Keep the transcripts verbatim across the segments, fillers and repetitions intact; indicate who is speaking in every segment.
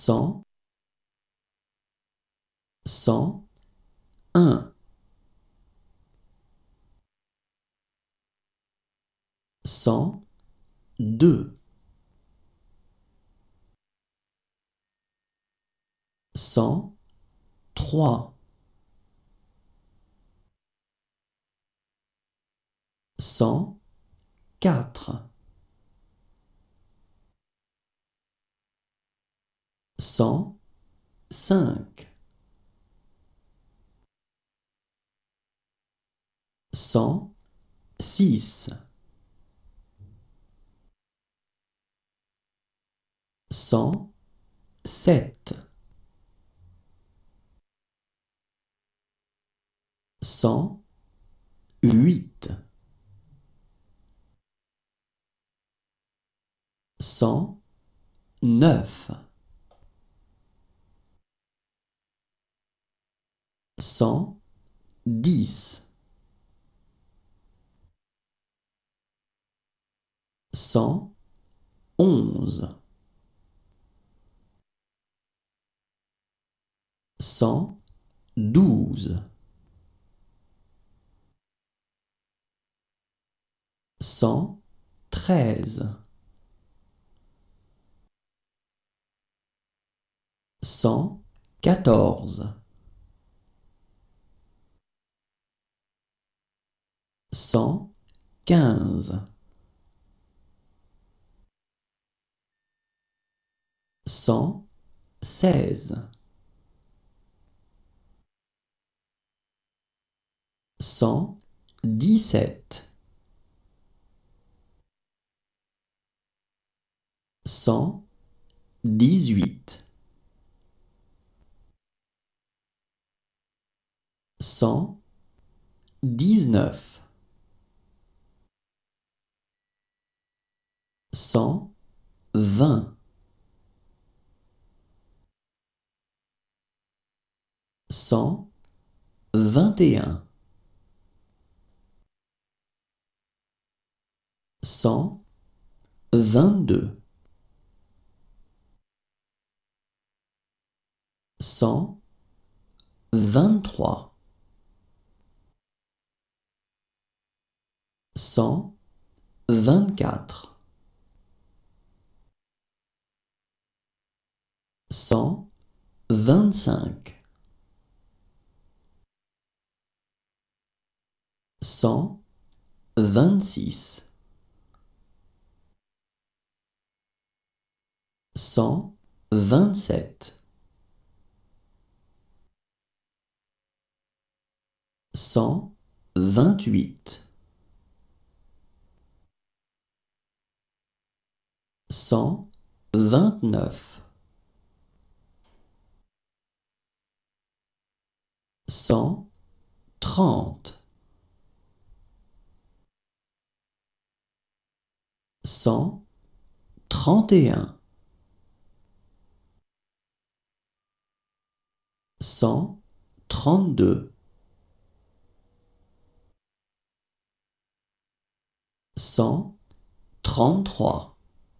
Speaker 1: cent, cent un, cent deux, cent trois, cent quatre, cent cinq, cent six, cent sept, cent huit, cent neuf, cent dix, cent onze, cent douze, cent treize, cent quatorze, cent quinze, cent seize, cent dix-sept, cent dix-huit, cent dix-neuf, cent vingt, cent vingt et un, cent vingt-deux, cent vingt-trois, cent vingt-quatre, cent vingt-cinq, cent vingt-six, cent vingt-sept, cent vingt-huit, cent vingt-neuf, cent trente, cent trente et un, cent trente-deux, cent trente-trois,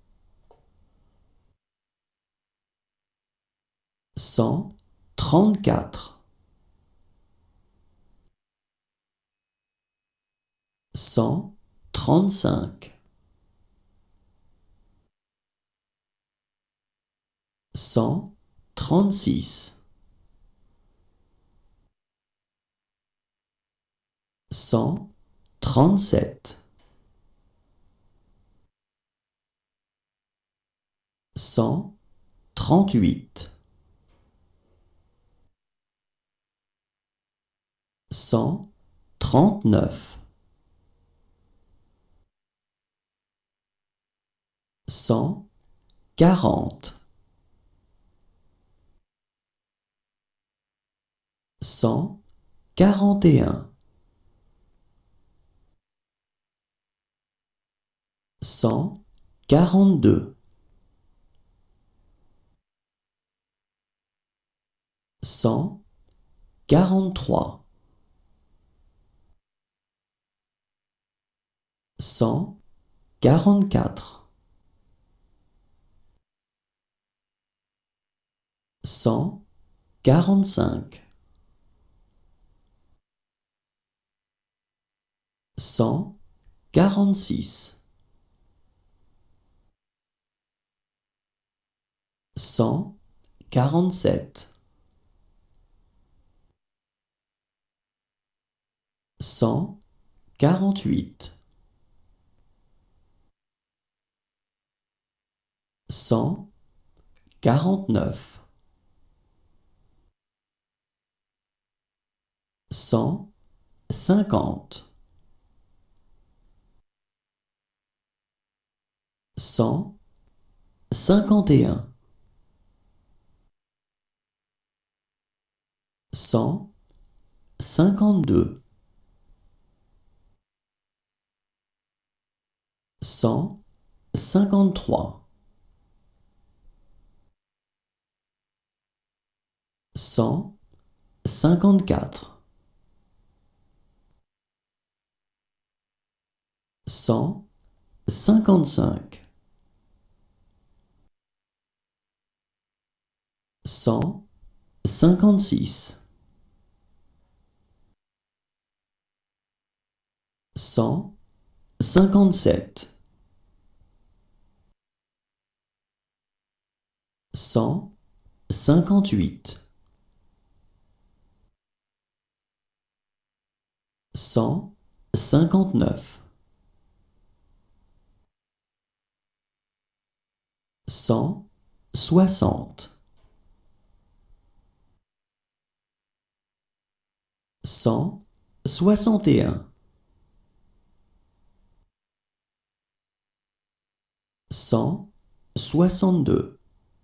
Speaker 1: cent trente-quatre, cent trente-cinq, cent trente-six, cent trente-sept, cent trente-huit, cent trente-neuf, cent quarante, cent quarante et un, cent quarante-deux, cent quarante-trois, cent quarante-quatre, cent quarante-cinq, cent quarante-six, cent quarante-sept, cent quarante-huit, cent quarante-neuf, cent cinquante, cent cinquante et un, cent cinquante-deux, cent cinquante-trois, cent cinquante-quatre, cent cinquante-cinq, cent cinquante-six, cent cinquante-sept, cent cinquante-huit, cent cinquante-neuf, cent soixante, cent soixante et un, cent soixante-deux,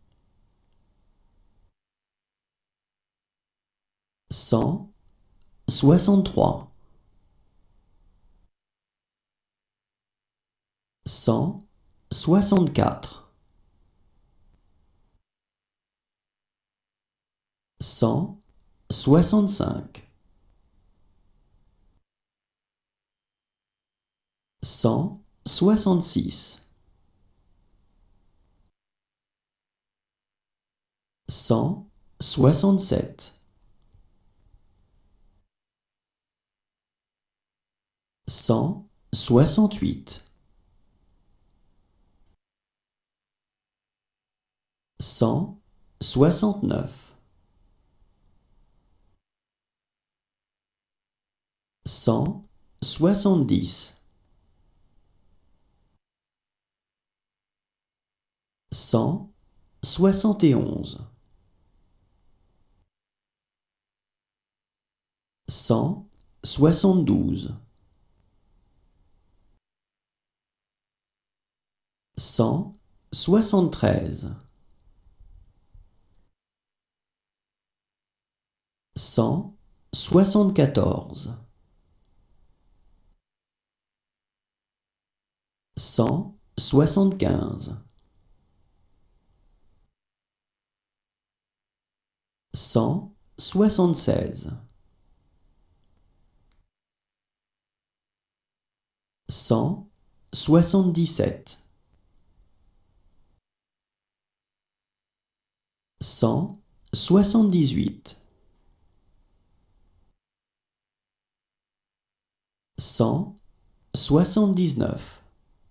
Speaker 1: cent soixante-trois, cent soixante-quatre, cent soixante-cinq, cent soixante-six, cent soixante-sept, cent soixante-huit, cent soixante-neuf, cent soixante-dix, cent soixante et onze, cent soixante-douze, cent soixante-treize, cent soixante-quatorze, cent soixante-quinze, cent soixante-seize, cent soixante-dix-sept, cent soixante-dix-huit, cent soixante-dix-neuf,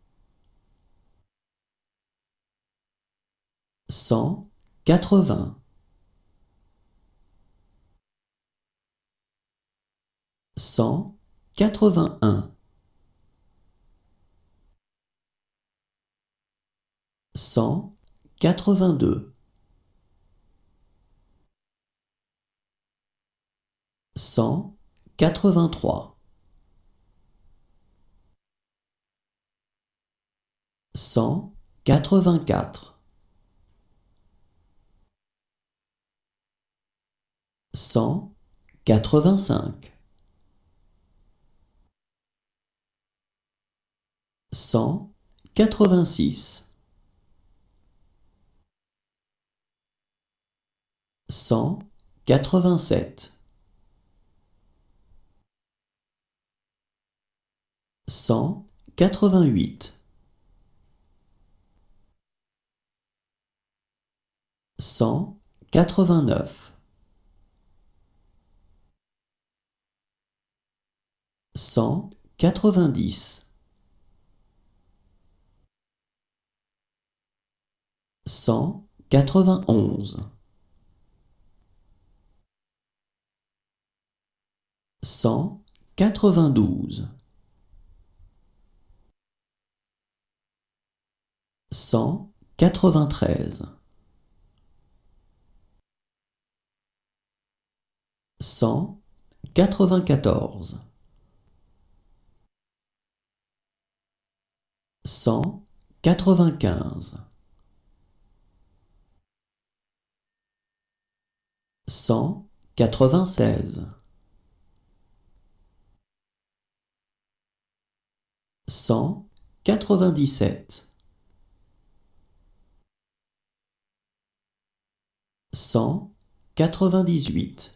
Speaker 1: cent quatre-vingts, cent quatre-vingt-un, cent quatre-vingt-deux, cent quatre-vingt-trois, cent quatre-vingt-quatre, cent quatre-vingt-cinq, cent quatre-vingt-six, cent quatre-vingt-sept, cent quatre-vingt-huit, cent quatre-vingt-neuf, cent quatre-vingt-dix, cent quatre-vingt-onze, cent quatre-vingt-douze, cent quatre-vingt-treize, cent quatre-vingt-quatorze, cent quatre-vingt-quinze, cent quatre-vingt-seize, cent quatre-vingt-dix-sept, cent quatre-vingt-dix-huit,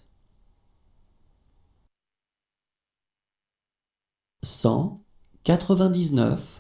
Speaker 1: cent quatre-vingt-dix-neuf,